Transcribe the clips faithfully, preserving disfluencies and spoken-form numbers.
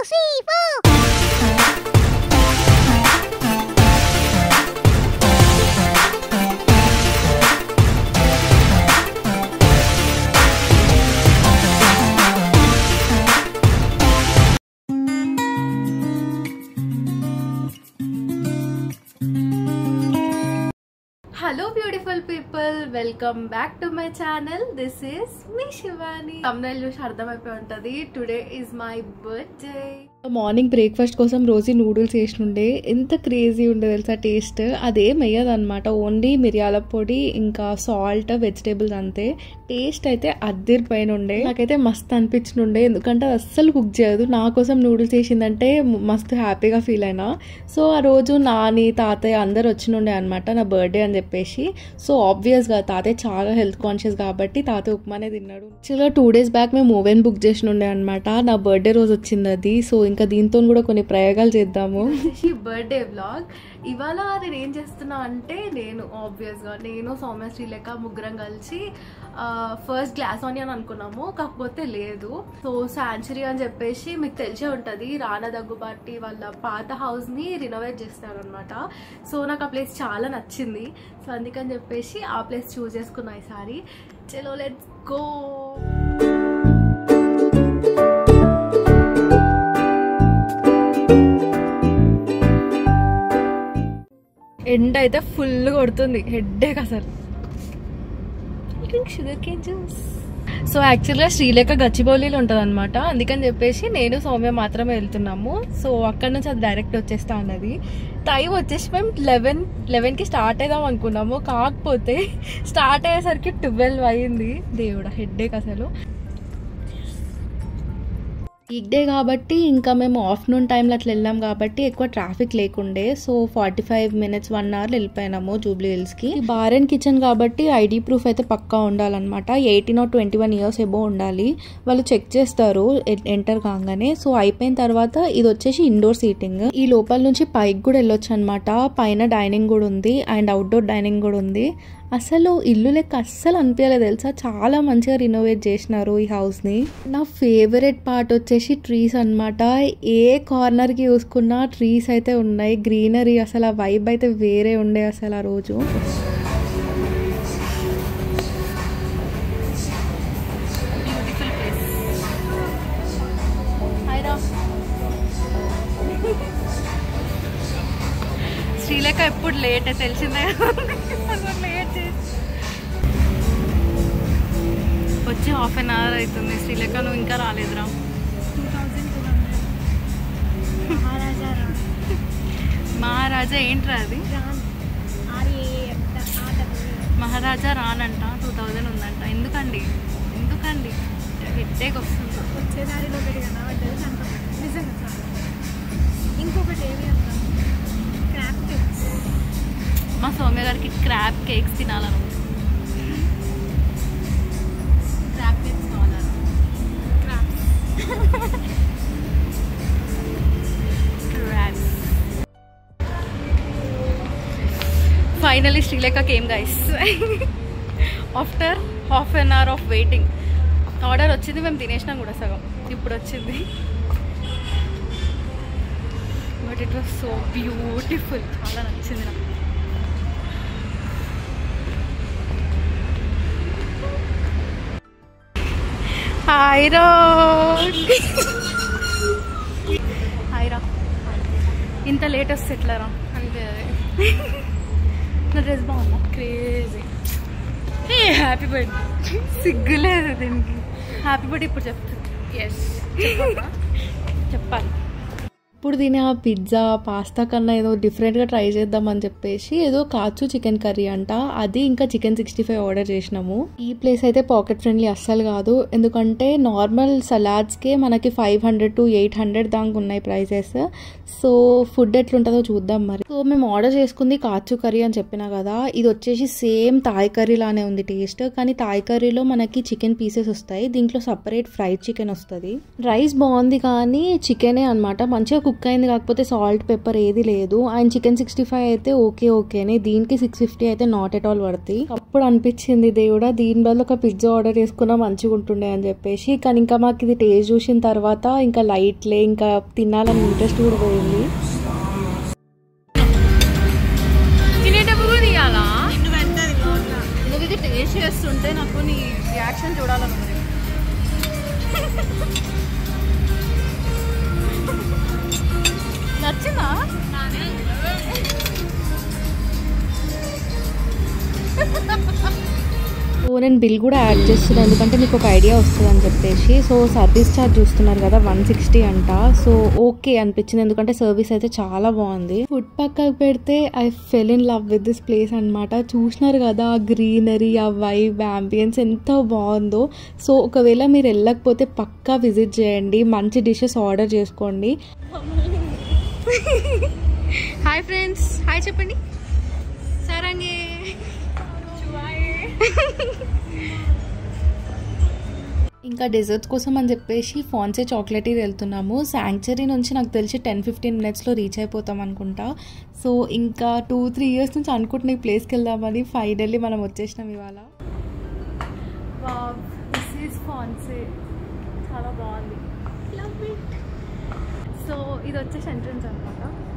three, four. Hello beautiful people, welcome back to my channel. This is me Shivani. Thumbnail చూసి అర్థమైపోయి ఉంటది. Today is my birthday. Morning breakfast కోసం రోజు noodles చేసినుండే ఎంత crazy ఉండే తెలుసా టేస్ట్. అదేం వేయదన్నమాట, ఓన్లీ మిరియాల పొడి ఇంకా సాల్ట్ వెజిటేబుల్స్ అంతే. టేస్ట్ అయితే అద్దరిపోయిన ఉండే, నాకైతే మస్తు అనిపించినుండే. ఎందుకంటే అది అస్సలు కుక్ చేయదు. నా కోసం నూడిల్స్ చేసిందంటే మస్తు హ్యాపీగా ఫీల్ అయినా. సో ఆ రోజు నాని తాతయ్య అందరు వచ్చినుండే అనమాట నా బర్త్డే అని చెప్పేసి. సో ఆబ్వియస్గా తాతయ్య చాలా హెల్త్ కాన్షియస్ కాబట్టి తాతయ్య ఉప్మానే తిన్నాడు. యాక్చువల్గా టూ డేస్ బ్యాక్ మేము ఓవెన్ బుక్ చేసినుండే అనమాట. నా బర్త్డే రోజు వచ్చింది అది. సో ఇంకా దీంతో కూడా కొన్ని ప్రయోగాలు చేద్దాము. బర్త్డే వ్లాగ్ ఇవాళ నేను ఏం చేస్తున్నా అంటే, నేను ఆబ్వియస్గా నేను సౌమ్య శ్రీలేఖ ముగ్గురం కలిసి ఫస్ట్ గ్లాస్ ఆనియన్ అనుకున్నాము, కాకపోతే లేదు. సో శాంచురీ అని చెప్పేసి మీకు తెలిసే ఉంటుంది, రానా దగ్గుబాటి వాళ్ళ పాత హౌస్ని రినోవేట్ చేస్తారు అనమాట. సో నాకు ఆ ప్లేస్ చాలా నచ్చింది. సో అందుకని చెప్పేసి ఆ ప్లేస్ చూస్ చేసుకున్నా ఈసారి. చలో లెట్స్ గో. ఎండ అయితే ఫుల్ కొడుతుంది, హెడ్ఏక్ అసలు. Sugar cane juice. సో యాక్చువల్గా శ్రీలేఖ గచ్చిబౌలిలో ఉంటుంది అనమాట. అందుకని చెప్పేసి నేను సౌమ్య మాత్రమే వెళ్తున్నాము. సో అక్కడ నుంచి అది డైరెక్ట్ వచ్చేస్తా అన్నది. టైం వచ్చేసి మేము లెవెన్ లెవెన్కి స్టార్ట్ అయిదాం అనుకున్నాము, కాకపోతే స్టార్ట్ అయ్యేసరికి ట్వెల్వ్ అయ్యింది. దేవుడా హెడ్ఏక్ అసలు. వీక్ డే కాబట్టి ఇంకా మేము ఆఫ్టర్నూన్ టైంలో అట్లా వెళ్ళాం కాబట్టి ఎక్కువ ట్రాఫిక్ లేకుండే. So forty five minutes one hour వెళ్ళిపోయినాము జూబ్లీ హిల్స్కి. బార్ అండ్ కిచెన్ కాబట్టి ఐడి ప్రూఫ్ అయితే పక్కా ఉండాలన్నమాట. Eighteen or twenty one years above ఉండాలి. వాళ్ళు చెక్ చేస్తారు ఎంటర్ కాగానే. సో అయిపోయిన తర్వాత ఇది వచ్చేసి ఇండోర్ సీటింగ్. ఈ లోపల నుంచి పైకి కూడా వెళ్ళొచ్చు అనమాట. పైన డైనింగ్ కూడా ఉంది అండ్ అవుట్డోర్ డైనింగ్ కూడా ఉంది. అసలు ఇల్లు లెక్క అస్సలు అనిపించలేదు తెలుసా, చాలా మంచిగా రినోవేట్ చేసినారు ఈ హౌస్ని. నా ఫేవరెట్ పార్ట్ వచ్చేసి ట్రీస్ అనమాట. ఏ కార్నర్కి చూసుకున్నా ట్రీస్ అయితే ఉన్నాయి, గ్రీనరీ. అసలు ఆ వైబ్ అయితే వేరే ఉండే అసలు ఆ రోజు. శ్రీలేఖ ఎప్పుడు లేట్ తెలిసిందే, లేట్ చేసి వచ్చి హాఫ్ అన్ అవర్ అవుతుంది. శ్రీలేఖ నువ్వు ఇంకా రాలేదురా. మహారాజా ఏంట్రా అది? మహారాజా రానంట, టూ థౌజండ్ ఉందంట. ఎందుకండి ఎందుకండి హెడ్ఏక్ వస్తుంది. వచ్చేదారిలో పెరిగినా నిజంగా. ఇంకొకటి ఏమి అంటాం, క్రాప్ కేక్స్. మా సౌమ్య గారికి క్రాప్ కేక్స్ తినాలను. క్రాప్ కేక్స్ కావాలను. Crabs crabs. Finally Srilekha came guys. After half an hour of waiting order వచ్చింది. మేము తినేసినాం కూడా సగం, ఇప్పుడు వచ్చింది. But it was so beautiful, చాలా నచ్చింది నాకు. హాయ్ రా హాయ్ రా. ఇంత లేట్ వస్తే ఎట్లారా? అంతే, అదే. నా డ్రెస్ బాగుందా? క్రేజీ. Happy birthday. సిగ్గులేదు దీనికి. హ్యాపీ బర్త్డే ఇప్పుడు చెప్తుంది. ఎస్ చెప్పాలి. ఇప్పుడు తినే ఆ పిజ్జా పాస్తా కన్నా ఏదో డిఫరెంట్గా ట్రై చేద్దామని చెప్పేసి ఏదో కాచు చికెన్ కర్రీ అంట, అది ఇంకా చికెన్ సిక్స్టీ ఫైవ్ ఆర్డర్ చేసినాము. ఈ ప్లేస్ అయితే పాకెట్ ఫ్రెండ్లీ అస్సలు కాదు, ఎందుకంటే నార్మల్ సలాడ్స్కే మనకి five hundred to eight hundred దాకా ఉన్నాయి ప్రైసెస్. సో ఫుడ్ ఎట్లుంటుందో చూద్దాం మరి. సో మేము ఆర్డర్ చేసుకుంది కాచు కర్రీ అని చెప్పినా కదా, ఇది వచ్చేసి సేమ్ థాయ్ కర్రీ లానే ఉంది టేస్ట్. కానీ థాయ్ కర్రీలో మనకి చికెన్ పీసెస్ వస్తాయి, దీంట్లో సపరేట్ ఫ్రైడ్ చికెన్ వస్తుంది. రైస్ బాగుంది కానీ చికెనే అనమాట, మంచిగా కుక్ కుక్ అయింది, కాకపోతే సాల్ట్ పెప్పర్ ఏది లేదు. అండ్ చికెన్ సిక్స్టీ ఫైవ్ అయితే ఓకే ఓకేనే, దీనికి సిక్స్ ఫిఫ్టీ అయితే నాట్ ఎట్ ఆల్ పడుతుంది. అప్పుడు అనిపించింది దేవుడా దీని బదులు ఒక పిజ్జా ఆర్డర్ చేసుకున్నా మంచిగా ఉంటుండే అని చెప్పేసి. కానీ ఇంకా మాకు ఇది టేస్ట్ చూసిన తర్వాత ఇంకా లైట్లే, ఇంకా తినాలని ఇంట్రెస్ట్ కూడా పోయింది. నువ్వు ఇది టేస్ట్ చేస్తుంటే నాకు నీ రియాక్షన్ చూడాలన్నది. నచ్చిందా? సో నేను బిల్ కూడా యాడ్ చేస్తున్నాను, ఎందుకంటే మీకు ఒక ఐడియా వస్తుంది అని చెప్పేసి. సో సర్వీస్ ఛార్జ్ చూస్తున్నారు కదా, వన్ సిక్స్టీ అంట. సో ఓకే అనిపించింది, ఎందుకంటే సర్వీస్ అయితే చాలా బాగుంది. ఫుడ్ పక్కకు పెడితే I fell in love with this place అనమాట. చూసినారు కదా ఆ గ్రీనరీ, ఆ వైబ్, అంబియన్స్ ఎంత బాగుందో. సో ఒకవేళ మీరు వెళ్ళకపోతే పక్కా విజిట్ చేయండి, మంచి డిషెస్ ఆర్డర్ చేసుకోండి. హాయ్ ఫ్రెండ్స్, హాయ్ చెప్పండి. సరంగే ఇంకా డెజర్ట్స్ కోసం అని చెప్పేసి ఫాన్సే చాక్లెట్ వెళ్తున్నాము. శాంక్చురీ నుంచి నాకు తెలిసి టెన్ ఫిఫ్టీన్ మినిట్స్లో రీచ్ అయిపోతాం అనుకుంటా. సో ఇంకా టూ త్రీ ఇయర్స్ నుంచి అనుకుంటున్న ఈ ప్లేస్కి వెళ్దామని ఫైనల్లీ మనం వచ్చేసినాం ఇవాళ. వావ్, దిస్ ఈజ్ ఫాన్సే, చాలా బాగుంది. Love it. సో ఇది వచ్చేసి ఎంట్రన్స్ అనమాట.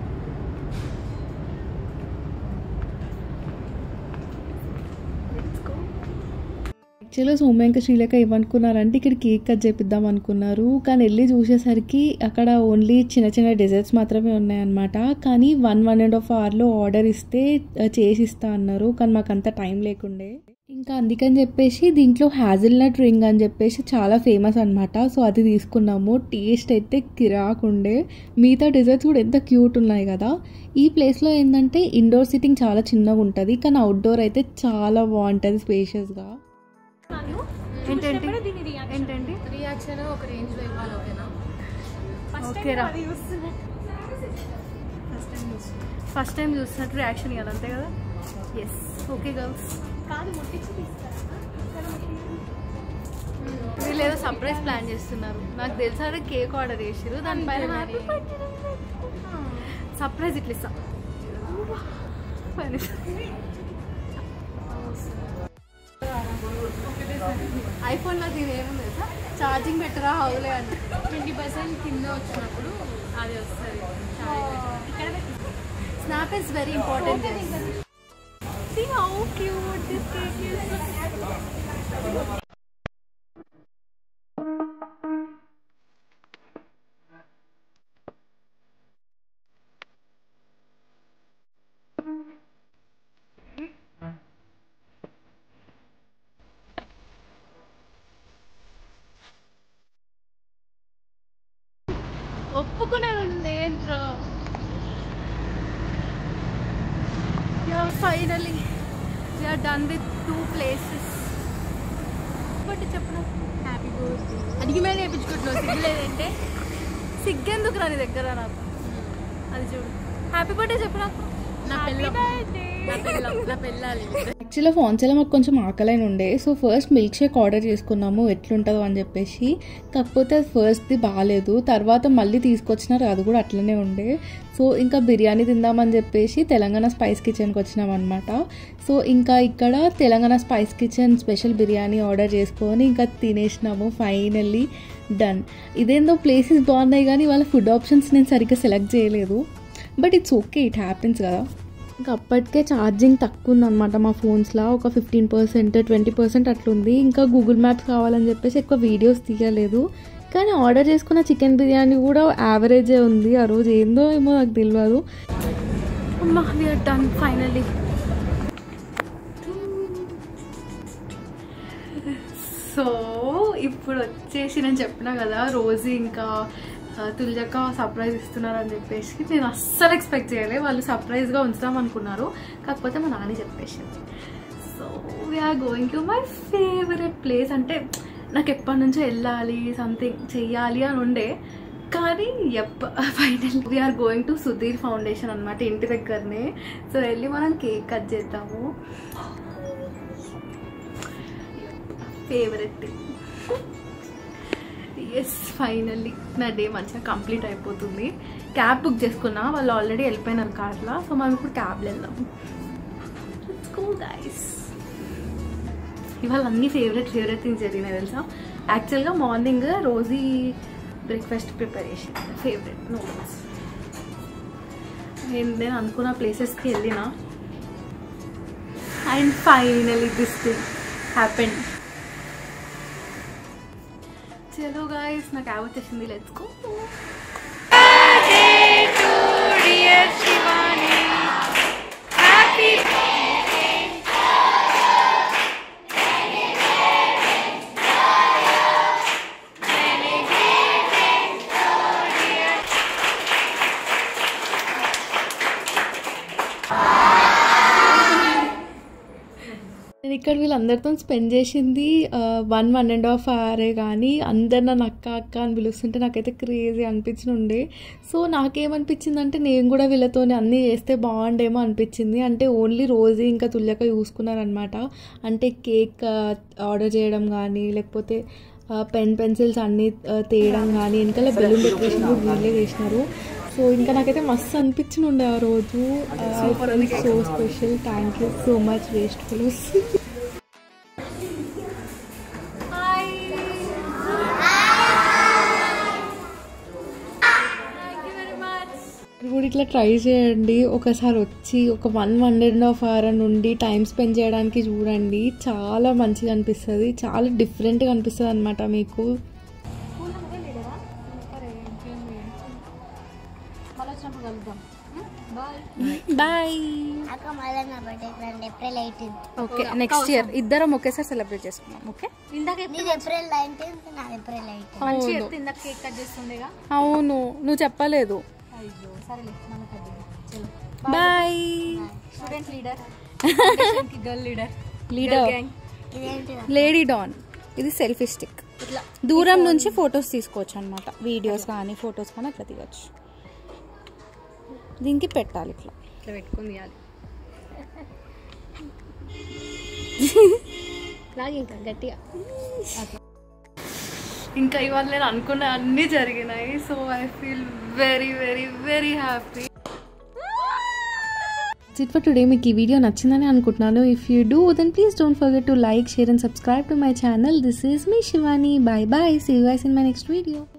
యాక్చువల్గా సౌమ్య ఇంకా శ్రీలేఖ ఏమనుకున్నారంటే ఇక్కడ కేక్ కట్ చేపిద్దాం అనుకున్నారు. కానీ వెళ్ళి చూసేసరికి అక్కడ ఓన్లీ చిన్న చిన్న డెజర్ట్స్ మాత్రమే ఉన్నాయన్నమాట. కానీ వన్ వన్ అండ్ హాఫ్ అవర్లో ఆర్డర్ ఇస్తే చేసి ఇస్తా అన్నారు. కానీ మాకు అంత టైం లేకుండే, ఇంకా అందుకని చెప్పేసి దీంట్లో హ్యాజిల్నట్ రింగ్ అని చెప్పేసి చాలా ఫేమస్ అనమాట. సో అది తీసుకున్నాము. టేస్ట్ అయితే కిరాకుండే. మిగతా డెజర్ట్స్ కూడా ఎంత క్యూట్ ఉన్నాయి కదా. ఈ ప్లేస్లో ఏంటంటే ఇండోర్ సిట్టింగ్ చాలా చిన్నగా ఉంటుంది, కానీ అవుట్డోర్ అయితే చాలా బాగుంటుంది స్పేషియస్గా. ఏంటంటే ఏంటండి రియాక్షన్ ఒక రేంజ్ లో ఇవ్వాలి. ఓకేనా? ఓకేరా, ఫస్ట్ టైం చూస్తున్నట్టు రియాక్షన్ ఇవ్వాలి అంతే కదా. Yes, okay girls. వీళ్ళు ఏదో సర్ప్రైజ్ ప్లాన్ చేస్తున్నారు. నాకు తెలుసా కేక్ ఆర్డర్ చేసారు, దానిపైన హ్యాపీ బర్త్డే సర్ప్రైజ్ ఇట్లా ఇస్తాం. ఐఫోన్ లో దీని ఏముంది తెలుసా, ఛార్జింగ్ పెట్టరా హౌలే అంటే ట్వంటీ పర్సెంట్ కింద వచ్చినప్పుడు అది వస్తుంది. Snap is very important. See how cute this cake is. ఒప్పుకునేది ఉంది ఏంట్రా. Finally we are done with two places. But చెప్పు, హ్యాపీ బర్త్డే అడిగి మీద వేయించుకుంటున్నావు. సిగ్గులేదంటే సిగ్గెందుకు రా నీ దగ్గర నాకు. అది చూడు, హ్యాపీ బర్త్డే చెప్పు నాకు. నా పెళ్ళి నా పెళ్ళాలి. యాక్చువల్గా ఫాన్సేలో మాకు కొంచెం ఆకలైన ఉండే. So first milk shake order చేసుకున్నాము ఎట్లుంటుందో అని చెప్పేసి. కాకపోతే అది ఫస్ట్ది బాగాలేదు, తర్వాత మళ్ళీ తీసుకొచ్చినారు, అది కూడా అట్లనే ఉండే. సో ఇంకా బిర్యానీ తిందామని చెప్పేసి తెలంగాణ స్పైస్ కిచెన్కి వచ్చినాం అనమాట. సో ఇంకా ఇక్కడ Telangana spice kitchen special biryani order చేసుకొని ఇంకా తినేసినాము. Finally done. ఇదేందో ప్లేసెస్ బాగున్నాయి కానీ వాళ్ళ ఫుడ్ ఆప్షన్స్ నేను సరిగ్గా సెలెక్ట్ చేయలేదు. But it's okay, it happens కదా. ఇంకా అప్పటికే ఛార్జింగ్ తక్కువ ఉందన్నమాట మా ఫోన్స్లో, ఒక ఫిఫ్టీన్ పర్సెంట్ ట్వంటీ పర్సెంట్ అట్లుంది. ఇంకా గూగుల్ మ్యాప్స్ కావాలని చెప్పేసి ఎక్కువ వీడియోస్ తీయలేదు. కానీ ఆర్డర్ చేసుకున్న చికెన్ బిర్యానీ కూడా యావరేజే ఉంది. ఆ రోజు ఏందో ఏమో నాకు తెలియదు. అమ్మా, we are done finally. So ఇప్పుడు వచ్చేసి నేను చెప్పినా కదా రోజు ఇంకా తుల్జక్క సర్ప్రైజ్ ఇస్తున్నారు అని చెప్పేసి నేను అస్సలు ఎక్స్పెక్ట్ చేయలేదు. వాళ్ళు సర్ప్రైజ్గా ఉంచుదాం అనుకున్నారు, కాకపోతే మా నాన్న చెప్పేసింది. So we are going to my favourite place. అంటే నాకు ఎప్పటి నుంచో వెళ్ళాలి, సంథింగ్ చెయ్యాలి అని ఉండే, కానీ ఎప్ప final we are going to Sudheer foundation అనమాట, ఇంటి దగ్గరనే. సో వెళ్ళి మనం కేక్ కట్ చేద్దాము. ఫేవరెట్ ఎస్ ఫైనల్లీ నా డే మంచిగా కంప్లీట్ అయిపోతుంది. క్యాబ్ బుక్ చేసుకున్నా, వాళ్ళు ఆల్రెడీ వెళ్ళిపోయినారు కార్లో. సో మనం ఇప్పుడు క్యాబ్లో వెళ్దాం. Let's go guys. ఇవాళ అన్ని ఫేవరెట్ ఫేవరెట్ థింగ్స్ జరిగినాయి తెలుసా. యాక్చువల్గా మార్నింగ్ రోజీ బ్రేక్ఫాస్ట్ ప్రిపేర్ చేసింది, ఫేవరెట్ నూడిల్స్. నేను నేను అనుకున్న ప్లేసెస్కి వెళ్ళిన and finally this thing happened. చలో గాయస్, నా క్యాబ్ వచ్చేసింది. Let's go. నేను ఇక్కడ వీళ్ళందరితో స్పెండ్ చేసింది వన్ వన్ అండ్ హాఫ్ అవరే, కానీ అందరు నన్ను అక్క అక్క అని పిలుస్తుంటే నాకైతే క్రేజీ అనిపించి ఉండే. సో నాకేమనిపించింది అంటే నేను కూడా వీళ్ళతో అన్నీ చేస్తే బాగుండేమో అనిపించింది. అంటే ఓన్లీ రోజు ఇంకా తుల్యక చూసుకున్నారనమాట. అంటే కేక్ ఆర్డర్ చేయడం కానీ, లేకపోతే పెన్ పెన్సిల్స్ అన్నీ తేయడం కానీ, వెనకాల బెలూన్ డెకరేషన్ కూడా వీళ్ళే చేసినారు. సో ఇంకా నాకైతే మస్తు అనిపించి ఉండే ఆ రోజు. So special. Thank you so much waste fellows. కూడా ఇట్లా ట్రై చేయండి ఒకసారి వచ్చి, ఒక one one and half hour నుండి టైం స్పెండ్ చేయడానికి చూడండి. చాలా మంచిగా అనిపిస్తుంది, చాలా డిఫరెంట్గా అనిపిస్తుంది అనమాట మీకు. బాయ్. ఓకే, నెక్స్ట్ ఇయర్ ఇద్దరం ఒకేసారి సెలబ్రేట్ చేసుకున్నాం. ఓకే, అవును నువ్వు చెప్పలేదు. బాయ్. Leader lady don. ఇది సెల్ఫీ స్టిక్. దూరం నుంచి ఫొటోస్ తీసుకోవచ్చు అనమాట. వీడియోస్ కానీ ఫొటోస్ కానీ అట్లా తీయచ్చు. దీనికి పెట్టాలి, ఇట్లా ఇట్లా పెట్టుకుని తీయాలి. ఇంకా గట్టిగా. ఇంకా ఇవాళ నేను అనుకున్న అన్నీ జరిగినాయి. So I feel very very very happy. It for today. మీకు ఈ వీడియో నచ్చిందని అనుకుంటున్నాను. If you do then please don't forget to like, share and subscribe to my channel. This is me Shivani. Bye bye. See you guys in my next video.